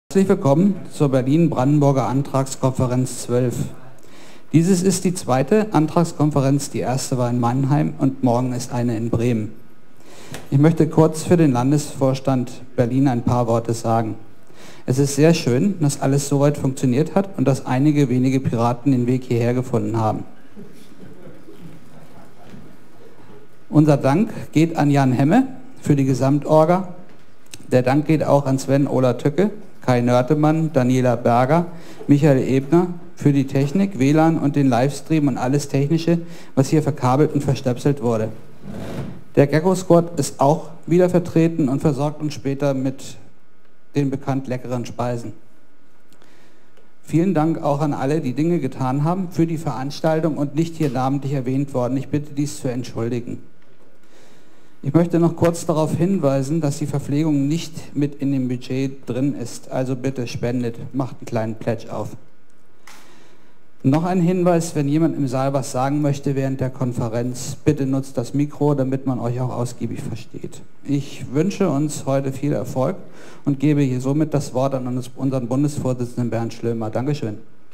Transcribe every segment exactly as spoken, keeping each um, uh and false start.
Herzlich willkommen zur Berlin-Brandenburger Antragskonferenz zwölf. Dieses ist die zweite Antragskonferenz, die erste war in Mannheim und morgen ist eine in Bremen. Ich möchte kurz für den Landesvorstand Berlin ein paar Worte sagen. Es ist sehr schön, dass alles soweit funktioniert hat und dass einige wenige Piraten den Weg hierher gefunden haben. Unser Dank geht an Jan Hemme für die Gesamtorga. Der Dank geht auch an Sven Ola Tücke, Kai Nörtemann, Daniela Berger, Michael Ebner für die Technik, W L A N und den Livestream und alles Technische, was hier verkabelt und verstöpselt wurde. Der Gecko Squad ist auch wieder vertreten und versorgt uns später mit den bekannt leckeren Speisen. Vielen Dank auch an alle, die Dinge getan haben für die Veranstaltung und nicht hier namentlich erwähnt worden. Ich bitte dies zu entschuldigen. Ich möchte noch kurz darauf hinweisen, dass die Verpflegung nicht mit in dem Budget drin ist. Also bitte spendet, macht einen kleinen Pledge auf. Noch ein Hinweis, wenn jemand im Saal was sagen möchte während der Konferenz, bitte nutzt das Mikro, damit man euch auch ausgiebig versteht. Ich wünsche uns heute viel Erfolg und gebe hier somit das Wort an unseren Bundesvorsitzenden Bernd Schlömer. Dankeschön.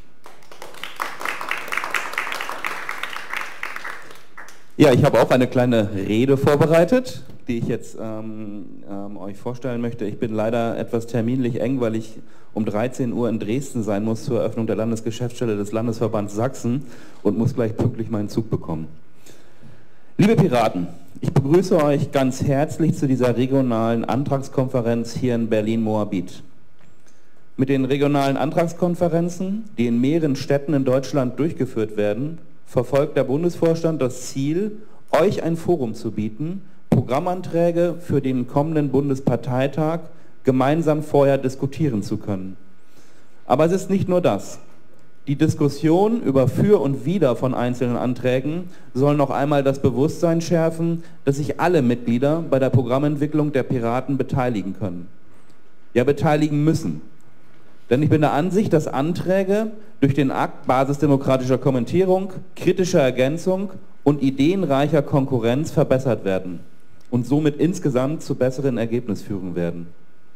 Ja, ich habe auch eine kleine Rede vorbereitet, die ich jetzt ähm, ähm, euch vorstellen möchte. Ich bin leider etwas terminlich eng, weil ich um dreizehn Uhr in Dresden sein muss zur Eröffnung der Landesgeschäftsstelle des Landesverbands Sachsen und muss gleich pünktlich meinen Zug bekommen. Liebe Piraten, ich begrüße euch ganz herzlich zu dieser regionalen Antragskonferenz hier in Berlin-Moabit. Mit den regionalen Antragskonferenzen, die in mehreren Städten in Deutschland durchgeführt werden, verfolgt der Bundesvorstand das Ziel, euch ein Forum zu bieten, Programmanträge für den kommenden Bundesparteitag gemeinsam vorher diskutieren zu können. Aber es ist nicht nur das. Die Diskussion über Für und Wider von einzelnen Anträgen soll noch einmal das Bewusstsein schärfen, dass sich alle Mitglieder bei der Programmentwicklung der Piraten beteiligen können. Ja, beteiligen müssen. Denn ich bin der Ansicht, dass Anträge durch den Akt basisdemokratischer Kommentierung, kritischer Ergänzung und ideenreicher Konkurrenz verbessert werden und somit insgesamt zu besseren Ergebnissen führen werden.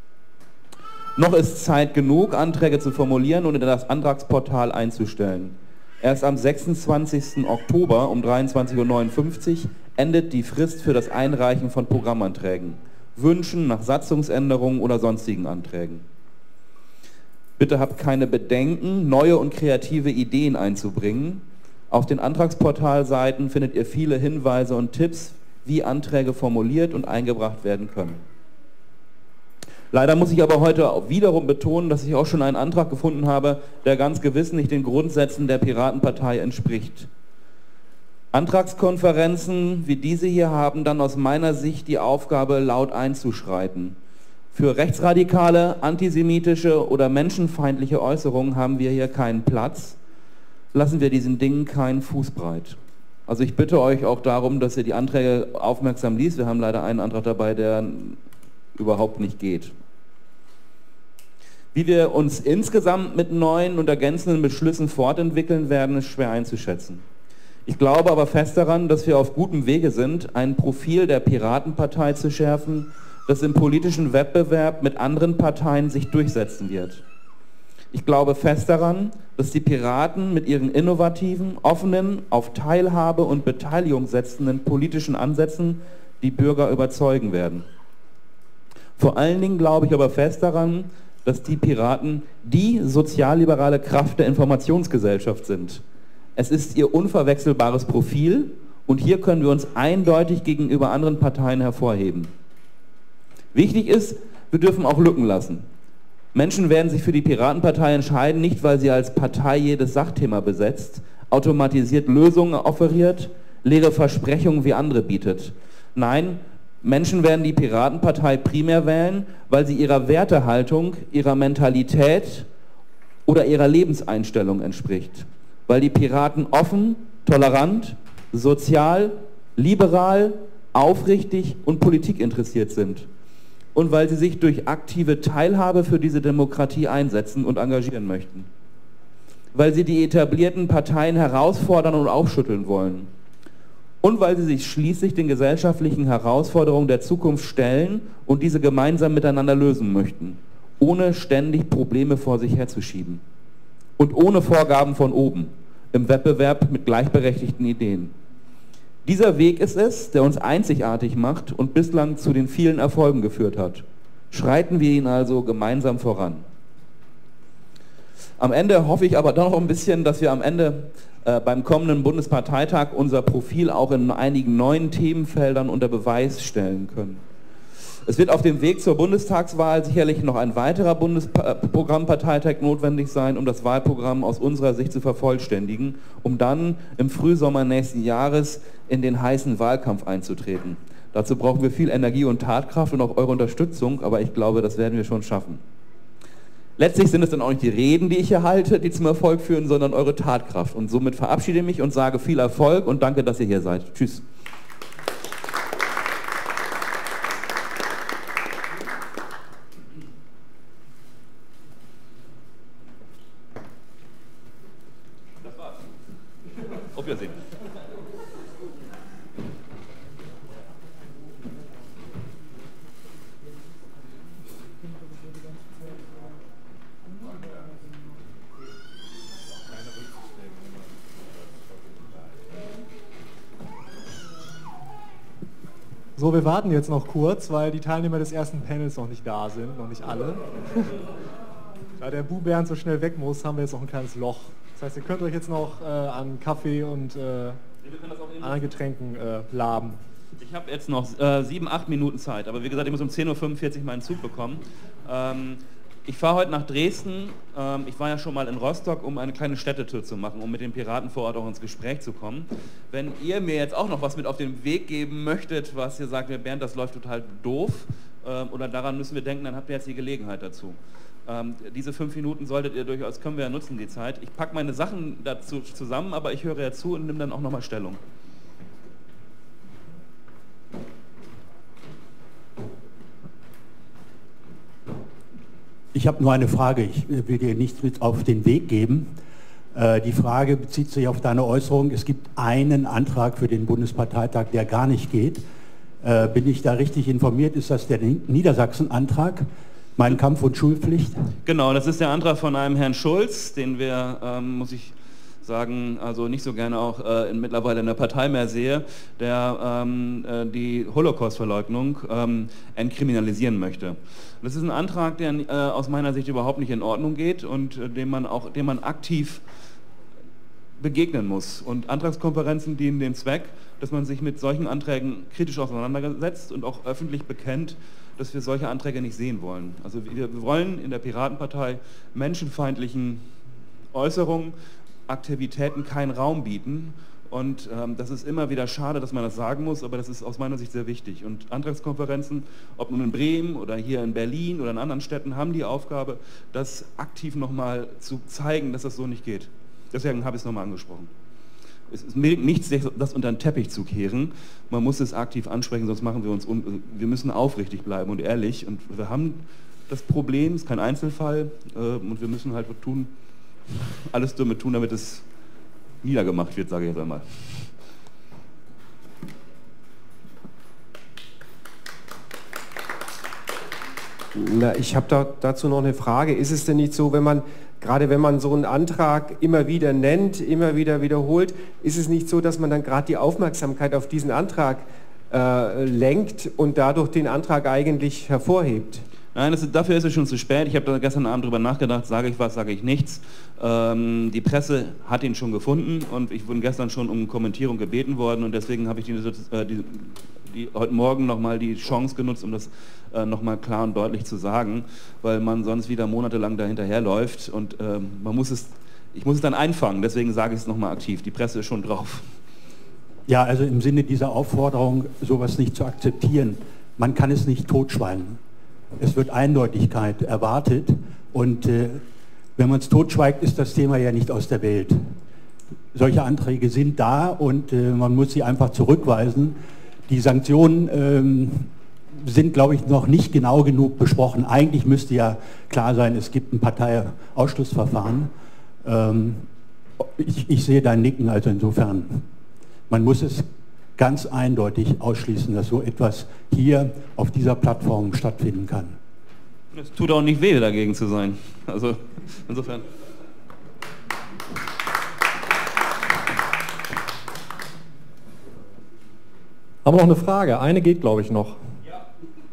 Noch ist Zeit genug, Anträge zu formulieren und in das Antragsportal einzustellen. Erst am sechsundzwanzigsten Oktober um dreiundzwanzig Uhr neunundfünfzig endet die Frist für das Einreichen von Programmanträgen, Wünschen nach Satzungsänderungen oder sonstigen Anträgen. Bitte habt keine Bedenken, neue und kreative Ideen einzubringen. Auf den Antragsportalseiten findet ihr viele Hinweise und Tipps, wie Anträge formuliert und eingebracht werden können. Leider muss ich aber heute wiederum betonen, dass ich auch schon einen Antrag gefunden habe, der ganz gewiss nicht den Grundsätzen der Piratenpartei entspricht. Antragskonferenzen wie diese hier haben dann aus meiner Sicht die Aufgabe, laut einzuschreiten. Für rechtsradikale, antisemitische oder menschenfeindliche Äußerungen haben wir hier keinen Platz. Lassen wir diesen Dingen keinen Fuß breit. Also ich bitte euch auch darum, dass ihr die Anträge aufmerksam liest. Wir haben leider einen Antrag dabei, der überhaupt nicht geht. Wie wir uns insgesamt mit neuen und ergänzenden Beschlüssen fortentwickeln werden, ist schwer einzuschätzen. Ich glaube aber fest daran, dass wir auf gutem Wege sind, ein Profil der Piratenpartei zu schärfen, das im politischen Wettbewerb mit anderen Parteien sich durchsetzen wird. Ich glaube fest daran, dass die Piraten mit ihren innovativen, offenen, auf Teilhabe und Beteiligung setzenden politischen Ansätzen die Bürger überzeugen werden. Vor allen Dingen glaube ich aber fest daran, dass die Piraten die sozialliberale Kraft der Informationsgesellschaft sind. Es ist ihr unverwechselbares Profil und hier können wir uns eindeutig gegenüber anderen Parteien hervorheben. Wichtig ist, wir dürfen auch Lücken lassen. Menschen werden sich für die Piratenpartei entscheiden, nicht weil sie als Partei jedes Sachthema besetzt, automatisiert Lösungen offeriert, leere Versprechungen wie andere bietet. Nein, Menschen werden die Piratenpartei primär wählen, weil sie ihrer Wertehaltung, ihrer Mentalität oder ihrer Lebenseinstellung entspricht. Weil die Piraten offen, tolerant, sozial, liberal, aufrichtig und politikinteressiert sind. Und weil sie sich durch aktive Teilhabe für diese Demokratie einsetzen und engagieren möchten. Weil sie die etablierten Parteien herausfordern und aufschütteln wollen. Und weil sie sich schließlich den gesellschaftlichen Herausforderungen der Zukunft stellen und diese gemeinsam miteinander lösen möchten. ohne ständig Probleme vor sich herzuschieben und ohne Vorgaben von oben, im Wettbewerb mit gleichberechtigten Ideen. Dieser Weg ist es, der uns einzigartig macht und bislang zu den vielen Erfolgen geführt hat. Schreiten wir ihn also gemeinsam voran. Am Ende hoffe ich aber doch noch ein bisschen, dass wir am Ende äh, beim kommenden Bundesparteitag unser Profil auch in einigen neuen Themenfeldern unter Beweis stellen können. Es wird auf dem Weg zur Bundestagswahl sicherlich noch ein weiterer Bundesprogrammparteitag notwendig sein, um das Wahlprogramm aus unserer Sicht zu vervollständigen, um dann im Frühsommer nächsten Jahres in den heißen Wahlkampf einzutreten. Dazu brauchen wir viel Energie und Tatkraft und auch eure Unterstützung, aber ich glaube, das werden wir schon schaffen. Letztlich sind es dann auch nicht die Reden, die ich hier halte, die zum Erfolg führen, sondern eure Tatkraft. Und somit verabschiede ich mich und sage viel Erfolg und danke, dass ihr hier seid. Tschüss. Das war's. Auf Wiedersehen. So, wir warten jetzt noch kurz, weil die Teilnehmer des ersten Panels noch nicht da sind, noch nicht alle. Da der Bu-Bernd so schnell weg muss, haben wir jetzt noch ein kleines Loch. Das heißt, ihr könnt euch jetzt noch äh, an Kaffee und äh, anderen Getränken äh, laben. Ich habe jetzt noch äh, sieben, acht Minuten Zeit, aber wie gesagt, ich muss um zehn Uhr fünfundvierzig meinen Zug bekommen. Ähm, ich fahre heute nach Dresden. Ähm, ich war ja schon mal in Rostock, um eine kleine Städtetour zu machen, um mit den Piraten vor Ort auch ins Gespräch zu kommen. Wenn ihr mir jetzt auch noch was mit auf den Weg geben möchtet, was ihr sagt, Bernd, das läuft total doof, ähm, oder daran müssen wir denken, dann habt ihr jetzt die Gelegenheit dazu. Ähm, diese fünf Minuten solltet ihr durchaus, können wir ja nutzen, die Zeit. Ich packe meine Sachen dazu zusammen, aber ich höre ja zu und nehme dann auch nochmal Stellung. Ich habe nur eine Frage, ich will dir nichts mit auf den Weg geben. Äh, die Frage bezieht sich auf deine Äußerung, es gibt einen Antrag für den Bundesparteitag, der gar nicht geht. Äh, bin ich da richtig informiert? Ist das der Niedersachsen-Antrag? Mein Kampf- und Schulpflicht? Genau, das ist der Antrag von einem Herrn Schulz, den wir, ähm, muss ich sagen, also nicht so gerne auch äh, in, mittlerweile in der Partei mehr sehe, der ähm, äh, die Holocaust-Verleugnung ähm, entkriminalisieren möchte. Das ist ein Antrag, der äh, aus meiner Sicht überhaupt nicht in Ordnung geht und äh, dem man auch, dem man aktiv begegnen muss. Und Antragskonferenzen dienen dem Zweck, dass man sich mit solchen Anträgen kritisch auseinandersetzt und auch öffentlich bekennt, dass wir solche Anträge nicht sehen wollen. Also wir, wir wollen in der Piratenpartei menschenfeindlichen Äußerungen, Aktivitäten keinen Raum bieten. Und ähm, das ist immer wieder schade, dass man das sagen muss, aber das ist aus meiner Sicht sehr wichtig. Und Antragskonferenzen, ob nun in Bremen oder hier in Berlin oder in anderen Städten, haben die Aufgabe, das aktiv nochmal zu zeigen, dass das so nicht geht. Deswegen habe ich es nochmal angesprochen. Es ist nichts, das unter den Teppich zu kehren. Man muss es aktiv ansprechen, sonst machen wir uns, un wir müssen aufrichtig bleiben und ehrlich. Und wir haben das Problem, es ist kein Einzelfall, äh, und wir müssen halt tun, alles damit tun, damit es niedergemacht wird, sage ich jetzt einmal. Na, ich habe da, dazu noch eine Frage. Ist es denn nicht so, wenn man, gerade wenn man so einen Antrag immer wieder nennt, immer wieder wiederholt, ist es nicht so, dass man dann gerade die Aufmerksamkeit auf diesen Antrag äh, lenkt und dadurch den Antrag eigentlich hervorhebt? Nein, das ist, dafür ist es schon zu spät. Ich habe da gestern Abend drüber nachgedacht, sage ich was, sage ich nichts. Ähm, die Presse hat ihn schon gefunden und ich wurde gestern schon um Kommentierung gebeten worden und deswegen habe ich die, äh, die, die, heute Morgen nochmal die Chance genutzt, um das äh, nochmal klar und deutlich zu sagen, weil man sonst wieder monatelang dahinterherläuft und ähm, man muss es, ich muss es dann einfangen, deswegen sage ich es nochmal aktiv. Die Presse ist schon drauf. Ja, also im Sinne dieser Aufforderung, sowas nicht zu akzeptieren, man kann es nicht totschweigen. Es wird Eindeutigkeit erwartet und äh, wenn man es totschweigt, ist das Thema ja nicht aus der Welt. Solche Anträge sind da und äh, man muss sie einfach zurückweisen. Die Sanktionen ähm, sind, glaube ich, noch nicht genau genug besprochen. Eigentlich müsste ja klar sein, es gibt ein Parteiausschlussverfahren. Ähm, ich, ich sehe dein Nicken, also insofern, man muss es ganz eindeutig ausschließen, dass so etwas hier auf dieser Plattform stattfinden kann. Es tut auch nicht weh, dagegen zu sein. Also insofern. Haben wir noch eine Frage? Eine geht, glaube ich, noch. Ja.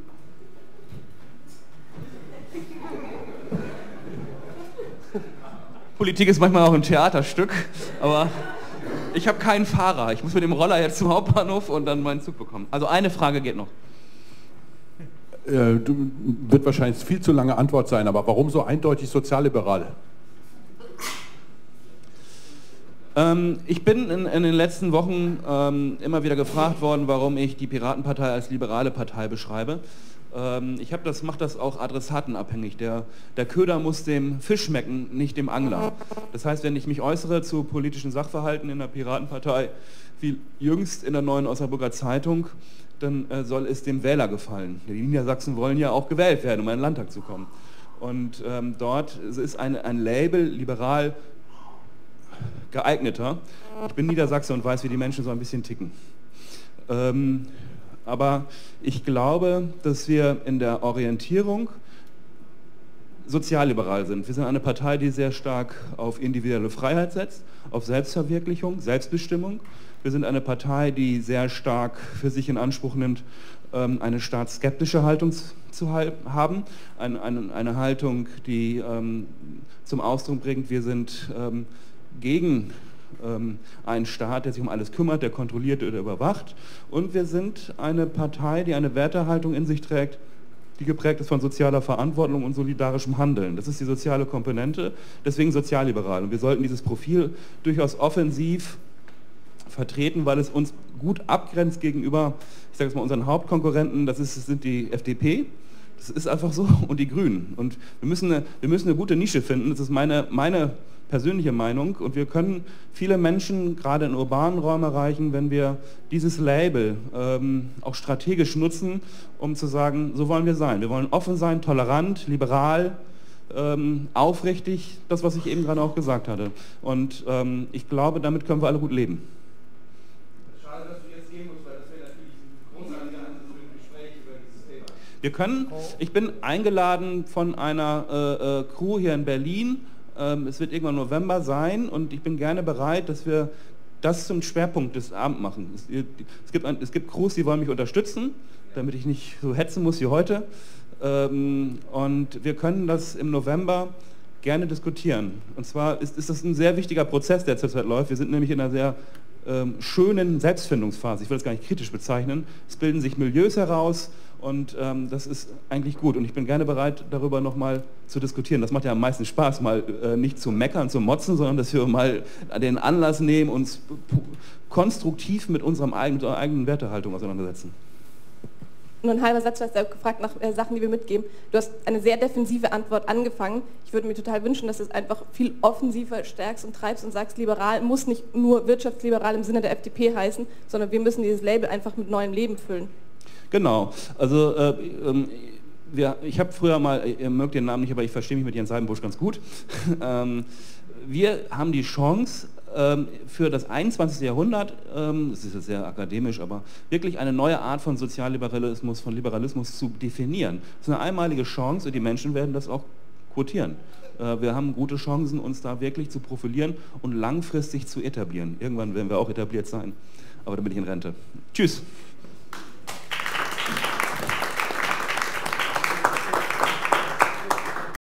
Politik ist manchmal auch ein Theaterstück, aber ich habe keinen Fahrer. Ich muss mit dem Roller jetzt zum Hauptbahnhof und dann meinen Zug bekommen. Also eine Frage geht noch. Äh, wird wahrscheinlich viel zu lange Antwort sein, aber warum so eindeutig sozialliberal? Ähm, ich bin in, in den letzten Wochen ähm, immer wieder gefragt worden, warum ich die Piratenpartei als liberale Partei beschreibe. Ähm, ich habe das, mache das auch adressatenabhängig. Der, der Köder muss dem Fisch schmecken, nicht dem Angler. Das heißt, wenn ich mich äußere zu politischen Sachverhalten in der Piratenpartei, wie jüngst in der Neuen Osnabrücker Zeitung, dann äh, soll es dem Wähler gefallen. Die Niedersachsen wollen ja auch gewählt werden, um in den Landtag zu kommen. Und ähm, dort ist ein, ein Label liberal geeigneter. Ich bin Niedersachse und weiß, wie die Menschen so ein bisschen ticken. Ähm, aber ich glaube, dass wir in der Orientierung sozialliberal sind. Wir sind eine Partei, die sehr stark auf individuelle Freiheit setzt, auf Selbstverwirklichung, Selbstbestimmung. Wir sind eine Partei, die sehr stark für sich in Anspruch nimmt, eine staatsskeptische Haltung zu haben. Eine, eine, eine Haltung, die ähm, zum Ausdruck bringt, wir sind ähm, gegen ähm, einen Staat, der sich um alles kümmert, der kontrolliert oder überwacht. Und wir sind eine Partei, die eine Wertehaltung in sich trägt, die geprägt ist von sozialer Verantwortung und solidarischem Handeln. Das ist die soziale Komponente, deswegen sozialliberal. Und wir sollten dieses Profil durchaus offensiv vertreten, weil es uns gut abgrenzt gegenüber, ich sage jetzt mal, unseren Hauptkonkurrenten, das, ist, das sind die F D P, das ist einfach so, und die Grünen. Und wir müssen eine, wir müssen eine gute Nische finden, das ist meine, meine persönliche Meinung, und wir können viele Menschen, gerade in urbanen Räumen, erreichen, wenn wir dieses Label ähm, auch strategisch nutzen, um zu sagen, so wollen wir sein. Wir wollen offen sein, tolerant, liberal, ähm, aufrichtig, das, was ich eben gerade auch gesagt hatte. Und ähm, ich glaube, damit können wir alle gut leben. Schade, dass du jetzt gehen musst, weil das wäre natürlich ein großartiger Ansatz für ein Gespräch über dieses Thema. Wir können, ich bin eingeladen von einer äh, äh, Crew hier in Berlin. Es wird irgendwann November sein und ich bin gerne bereit, dass wir das zum Schwerpunkt des Abends machen. Es, es, gibt ein, es gibt Crews, die wollen mich unterstützen, damit ich nicht so hetzen muss wie heute. Und wir können das im November gerne diskutieren. Und zwar ist, ist das ein sehr wichtiger Prozess, der zurzeit läuft. Wir sind nämlich in einer sehr ähm, schönen Selbstfindungsphase. Ich will das gar nicht kritisch bezeichnen. Es bilden sich Milieus heraus. Und ähm, das ist eigentlich gut und ich bin gerne bereit, darüber nochmal zu diskutieren. Das macht ja am meisten Spaß, mal äh, nicht zu meckern, zu motzen, sondern dass wir mal den Anlass nehmen, uns konstruktiv mit unserem eigenen, unserer eigenen Wertehaltung auseinandersetzen. Nur ein halber Satz, du hast ja gefragt nach äh, Sachen, die wir mitgeben. Du hast eine sehr defensive Antwort angefangen. Ich würde mir total wünschen, dass du es einfach viel offensiver stärkst und treibst und sagst, liberal muss nicht nur wirtschaftsliberal im Sinne der F D P heißen, sondern wir müssen dieses Label einfach mit neuem Leben füllen. Genau, also äh, ähm, wir, ich habe früher mal, ihr mögt den Namen nicht, aber ich verstehe mich mit Jens Seidenbusch ganz gut. ähm, wir haben die Chance ähm, für das einundzwanzigste Jahrhundert, ähm, das ist jetzt sehr akademisch, aber wirklich eine neue Art von Sozialliberalismus, von Liberalismus zu definieren. Das ist eine einmalige Chance und die Menschen werden das auch quotieren. Äh, wir haben gute Chancen, uns da wirklich zu profilieren und langfristig zu etablieren. Irgendwann werden wir auch etabliert sein, aber dann bin ich in Rente. Tschüss.